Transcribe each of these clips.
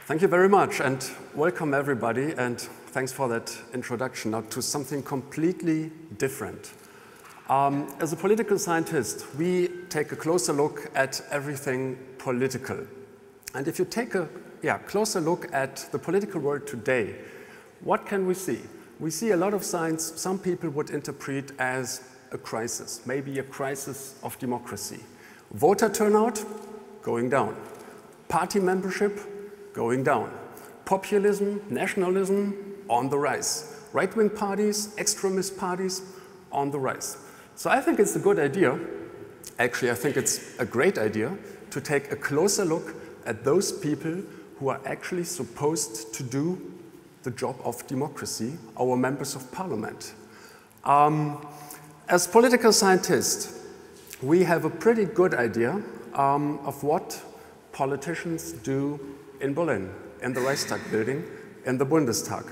Thank you very much, and welcome everybody, and thanks for that introduction. Now to something completely different. As a political scientist, we take a closer look at everything political. And if you take a closer look at the political world today, what can we see? We see a lot of signs some people would interpret as a crisis, maybe a crisis of democracy. Voter turnout, going down. Party membership, going down. Populism, nationalism, on the rise. Right-wing parties, extremist parties, on the rise. So I think it's a good idea, actually I think it's a great idea, to take a closer look at those people who are actually supposed to do the job of democracy, our members of parliament. As political scientists, we have a pretty good idea of what politicians do in Berlin, in the Reichstag building, in the Bundestag.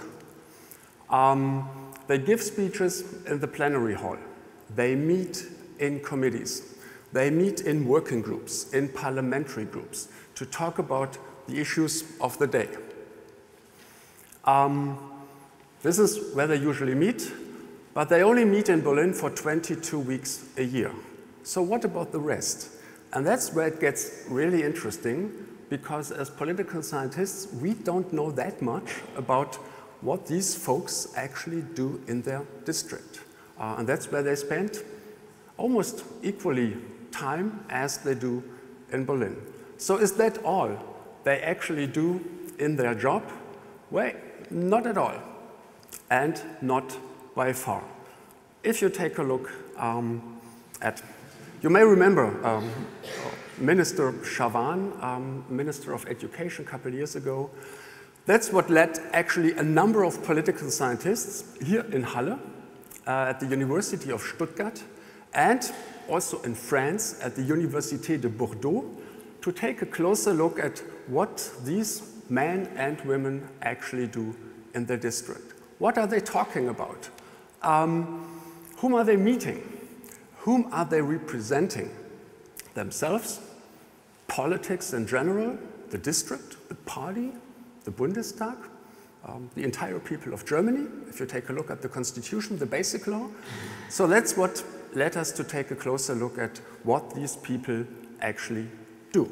They give speeches in the plenary hall. They meet in committees. They meet in working groups, in parliamentary groups, to talk about the issues of the day. This is where they usually meet, but they only meet in Berlin for 22 weeks a year. So what about the rest? And that's where it gets really interesting, because as political scientists, we don't know that much about what these folks actually do in their district. And that's where they spend almost equally time as they do in Berlin. So is that all they actually do in their job? Well, not at all, and not by far. If you take a look you may remember Minister Schawan, Minister of Education a couple of years ago. That's what led actually a number of political scientists here in Halle, at the University of Stuttgart, and also in France at the Université de Bordeaux, to take a closer look at what these men and women actually do in their district. What are they talking about? Whom are they meeting? Whom are they representing? Themselves, politics in general, the district, the party, the Bundestag, the entire people of Germany, if you take a look at the constitution, the basic law. So that's what led us to take a closer look at what these people actually do.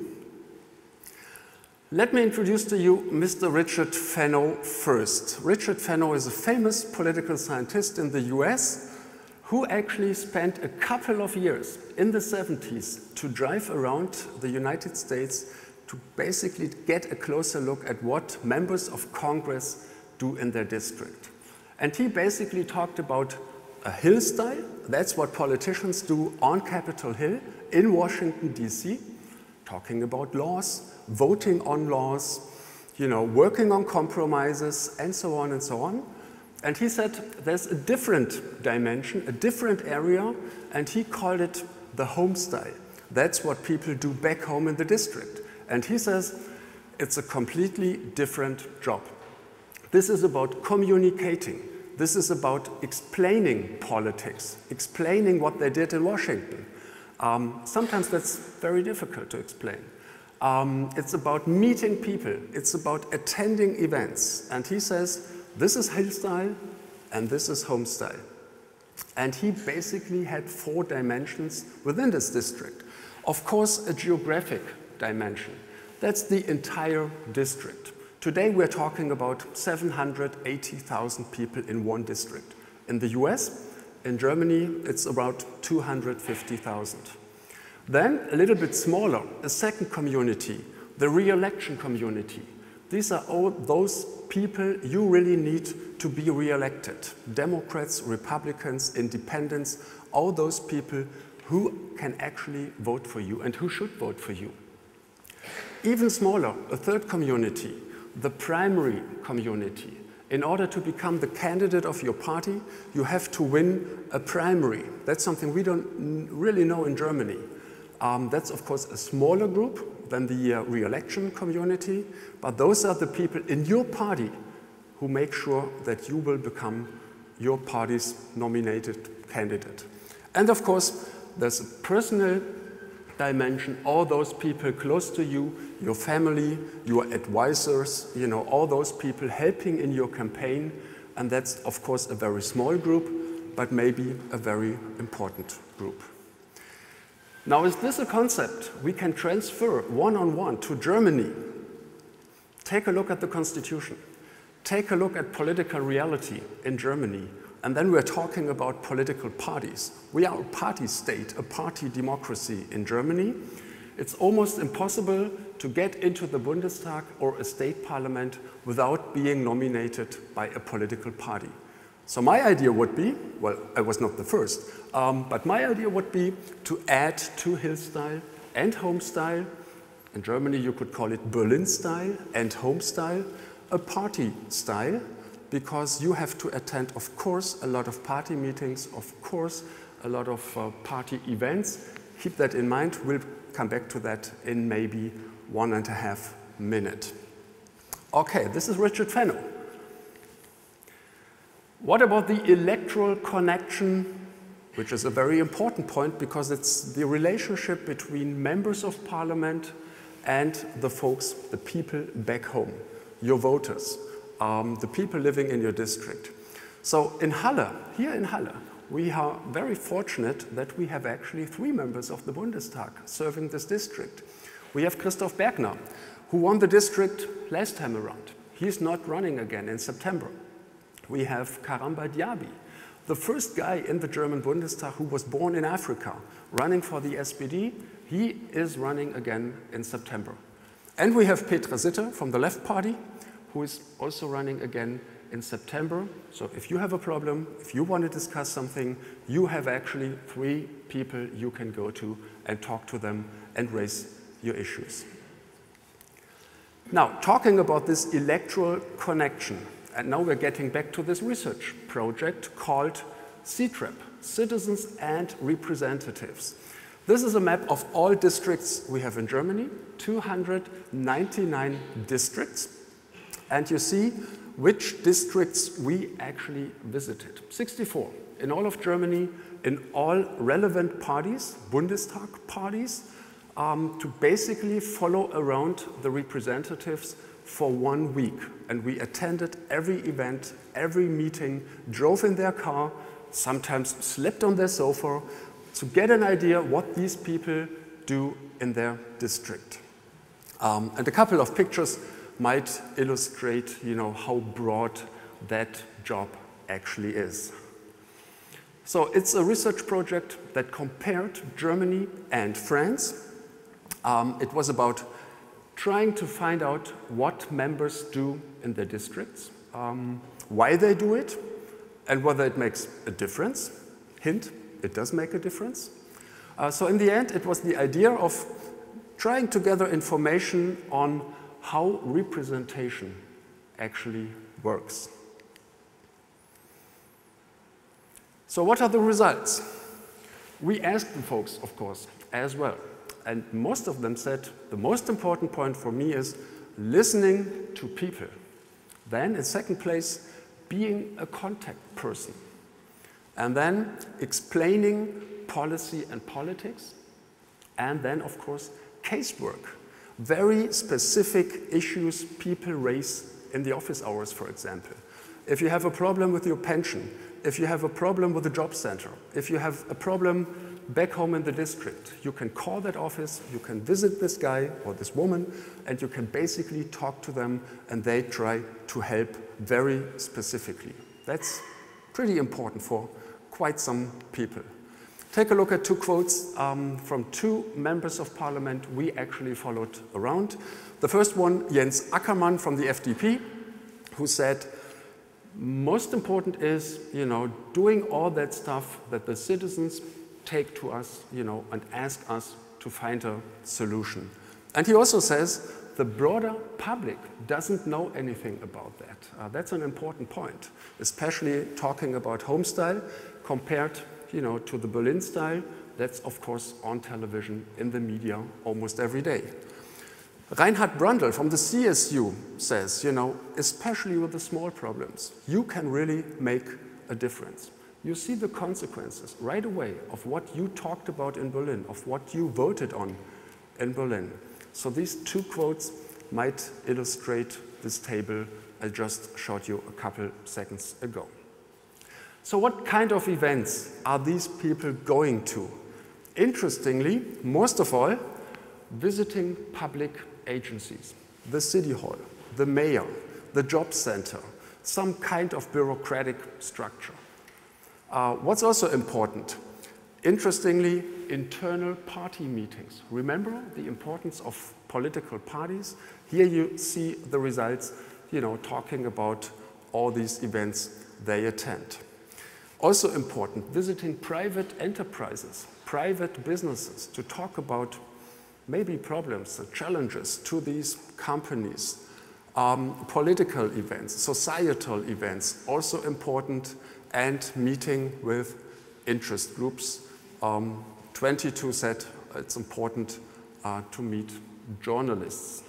Let me introduce to you Mr. Richard Fenno first. Richard Fenno is a famous political scientist in the US who actually spent a couple of years in the 70s to drive around the United States to basically get a closer look at what members of Congress do in their district. And he basically talked about a Hill style. That's what politicians do on Capitol Hill in Washington, D.C., talking about laws, voting on laws, working on compromises, and so on and so on. And he said there's a different dimension, a different area, and he called it the home style. That's what people do back home in the district. And he says it's a completely different job. This is about communicating. This is about explaining politics, explaining what they did in Washington. Sometimes that's very difficult to explain. It's about meeting people. It's about attending events. And he says, this is Hill style and this is home style. And he basically had 4 dimensions within this district. Of course, a geographic dimension. That's the entire district. Today we're talking about 780,000 people in one district. In the US, in Germany, it's about 250,000. Then, a little bit smaller, a second community, the re-election community. These are all those people you really need to be re-elected. Democrats, Republicans, independents, all those people who can actually vote for you and who should vote for you. Even smaller, a third community, the primary community. In order to become the candidate of your party, you have to win a primary. That's something we don't really know in Germany. That's, of course, a smaller group than the re-election community, but those are the people in your party who make sure that you will become your party's nominated candidate. And, of course, there's a personal dimension, all those people close to you, your family, your advisors, you know, all those people helping in your campaign. And that's, of course, a very small group, but maybe a very important group. Now, is this a concept we can transfer one-on-one to Germany? Take a look at the Constitution. Take a look at political reality in Germany. And then we're talking about political parties. We are a party state, a party democracy in Germany. It's almost impossible to get into the Bundestag or a state parliament without being nominated by a political party. So my idea would be, well, I was not the first, but my idea would be to add to Hill style and home style. In Germany, you could call it Berlin style and home style, a party style, because you have to attend, of course, a lot of party meetings, of course, a lot of party events. Keep that in mind. We'll come back to that in maybe 1.5 minutes. Okay, this is Richard Fenno. What about the electoral connection, which is a very important point because it's the relationship between members of parliament and the folks, the people back home, your voters, the people living in your district. So in Halle, here in Halle, we are very fortunate that we have actually 3 members of the Bundestag serving this district. We have Christoph Bergner, who won the district last time around. He's not running again in September. We have Karamba Diaby, the first guy in the German Bundestag who was born in Africa, running for the SPD. He is running again in September. And we have Petra Sitter from the Left Party, who is also running again in September. So if you have a problem, if you want to discuss something, you have actually 3 people you can go to and talk to them and raise your issues. Now, talking about this electoral connection, and now we're getting back to this research project called CTREP, Citizens and Representatives. This is a map of all districts we have in Germany, 299 districts. And you see which districts we actually visited. 64 in all of Germany, in all relevant parties, Bundestag parties, to basically follow around the representatives for 1 week. And we attended every event, every meeting, drove in their car, sometimes slept on their sofa to get an idea what these people do in their district. And a couple of pictures might illustrate, you know, how broad that job actually is. So it's a research project that compared Germany and France. It was about trying to find out what members do in their districts, why they do it, and whether it makes a difference. Hint, it does make a difference. So in the end, it was the idea of trying to gather information on how representation actually works. So what are the results? We asked the folks, of course, as well. And most of them said, the most important point for me is listening to people. Then, in second place, being a contact person. And then explaining policy and politics. And then, of course, casework. Very specific issues people raise in the office hours, for example. If you have a problem with your pension, if you have a problem with the job center, if you have a problem back home in the district, you can call that office, you can visit this guy or this woman, and you can basically talk to them, and they try to help very specifically. That's pretty important for quite some people. Take a look at 2 quotes from 2 members of parliament we actually followed around. The first one, Jens Ackermann from the FDP, who said, most important is, you know, doing all that stuff that the citizens take to us, you know, and ask us to find a solution. And he also says the broader public doesn't know anything about that. That's an important point, especially talking about home style compared, you know, to the Berlin style. That's, of course, on television, in the media, almost every day. Reinhard Brundle from the CSU says, you know, especially with the small problems, you can really make a difference. you see the consequences right away of what you talked about in Berlin, of what you voted on in Berlin. So these two quotes might illustrate this table I just showed you a couple seconds ago. So what kind of events are these people going to? Interestingly, most of all, visiting public agencies, the city hall, the mayor, the job center, some kind of bureaucratic structure. What's also important, interestingly, internal party meetings. Remember the importance of political parties? Here you see the results, talking about all these events they attend. Also important, visiting private enterprises, private businesses to talk about maybe problems and challenges to these companies. Political events, societal events, also important, and meeting with interest groups. 22 said it's important to meet journalists.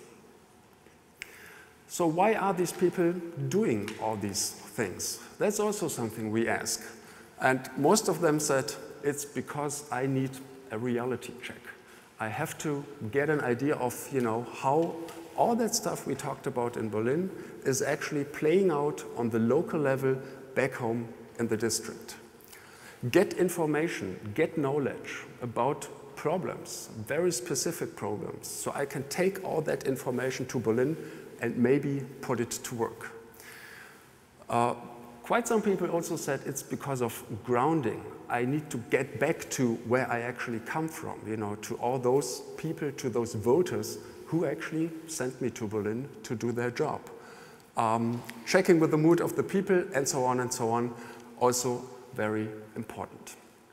So why are these people doing all these things? That's also something we ask. And most of them said, it's because I need a reality check. I have to get an idea of, how all that stuff we talked about in Berlin is actually playing out on the local level back home in the district. Get information, get knowledge about problems, very specific problems, so I can take all that information to Berlin and maybe put it to work. Quite some people also said it's because of grounding. I need to get back to where I actually come from, to all those people, to those voters who actually sent me to Berlin to do their job. Checking with the mood of the people and so on, also very important.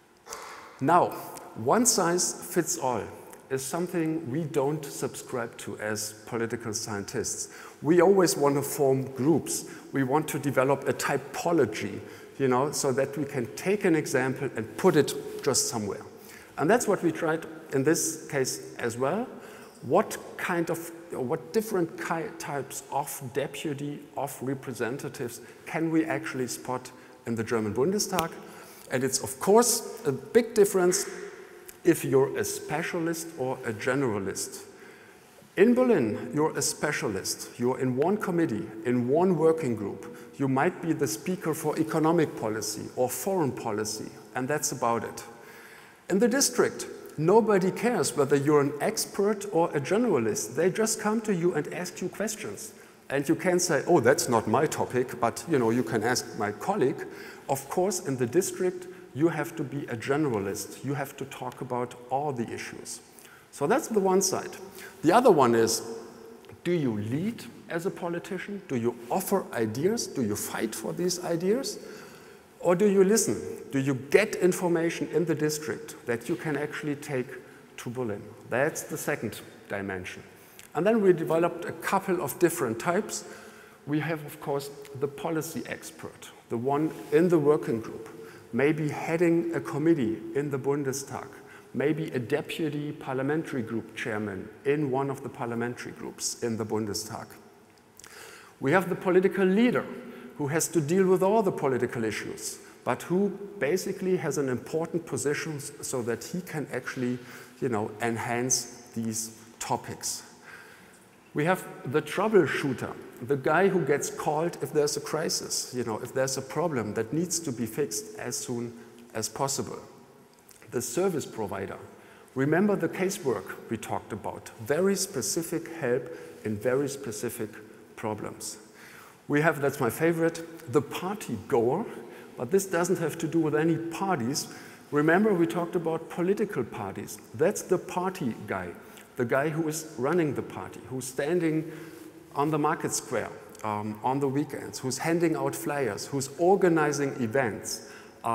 Now, one size fits all is something we don't subscribe to as political scientists. We always want to form groups. We want to develop a typology, so that we can take an example and put it just somewhere. And that's what we tried in this case as well. What different types of deputy, of representatives can we actually spot in the German Bundestag? And it's of course a big difference if you're a specialist or a generalist. In Berlin, you're a specialist. You're in one committee, in one working group. You might be the speaker for economic policy or foreign policy, and that's about it. In the district, nobody cares whether you're an expert or a generalist. They just come to you and ask you questions. And you can say, oh, that's not my topic, but you can ask my colleague. Of course, in the district, you have to be a generalist. You have to talk about all the issues. So that's the one side. The other one is, do you lead as a politician? Do you offer ideas? Do you fight for these ideas? Or do you listen? Do you get information in the district that you can actually take to Berlin? That's the second dimension. And then we developed a couple of different types. We have, of course, the policy expert, the one in the working group, maybe heading a committee in the Bundestag, maybe a deputy parliamentary group chairman in one of the parliamentary groups in the Bundestag. We have the political leader who has to deal with all the political issues, but who basically has an important position so that he can actually, enhance these topics. We have the troubleshooter, the guy who gets called if there's a crisis, if there's a problem that needs to be fixed as soon as possible. The service provider. Remember the casework we talked about. Very specific help in very specific problems. We have, that's my favorite, the party goer, but this doesn't have to do with any parties. Remember we talked about political parties. That's the party guy, the guy who is running the party, who's standing on the market square on the weekends, who's handing out flyers, who's organizing events.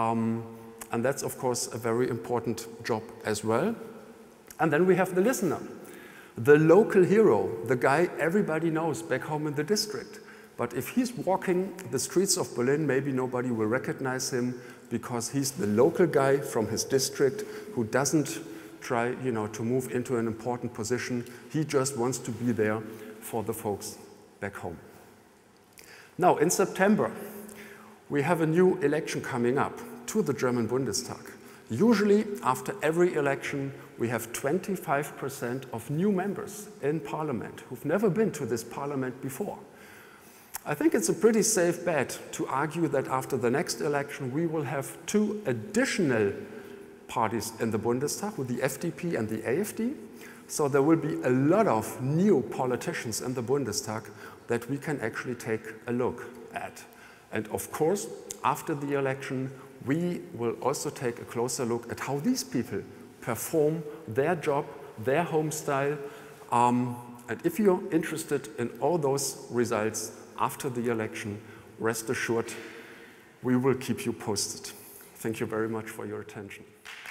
And that's, of course, a very important job as well. And then we have the listener, the local hero, the guy everybody knows back home in the district. But if he's walking the streets of Berlin, maybe nobody will recognize him because he's the local guy from his district who doesn't try, to move into an important position. He just wants to be there for the folks back home. Now, in September, we have a new election coming up to the German Bundestag. Usually, after every election, we have 25% of new members in parliament who've never been to this parliament before. I think it's a pretty safe bet to argue that after the next election, we will have 2 additional parties in the Bundestag, with the FDP and the AfD. So there will be a lot of new politicians in the Bundestag that we can actually take a look at. And of course, after the election, we will also take a closer look at how these people perform their job, their home style. And if you're interested in all those results after the election, rest assured, we will keep you posted. Thank you very much for your attention.